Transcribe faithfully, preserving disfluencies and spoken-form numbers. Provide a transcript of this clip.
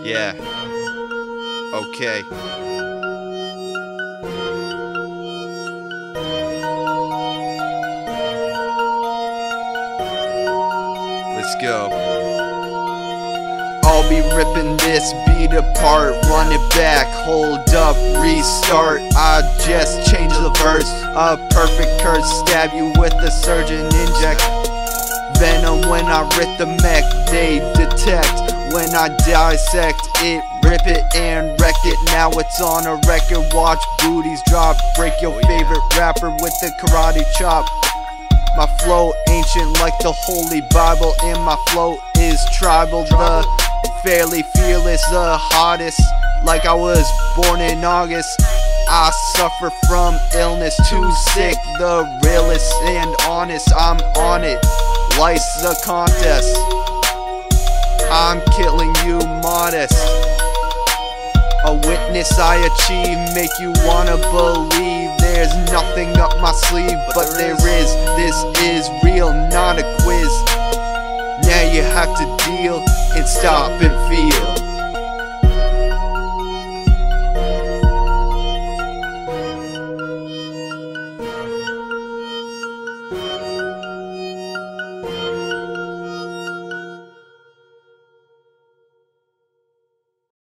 Yeah. Okay. Let's go. I'll be ripping this beat apart, run it back, hold up, restart. I just changed the verse, a perfect curse, stab you with a surgeon inject. Venom when I rip the mech, they detect. When I dissect it, rip it and wreck it. Now it's on a record, watch booties drop. Break your favorite rapper with the karate chop. My flow ancient like the Holy Bible, and my flow is tribal. The fairly fearless, the hottest, like I was born in August. I suffer from illness, too sick, the realest and honest. I'm on it, life's a contest. I'm killing you modest. A witness I achieve, make you wanna believe there's nothing up my sleeve, but there is. This is real, not a quiz. Now you have to deal and stop and feel.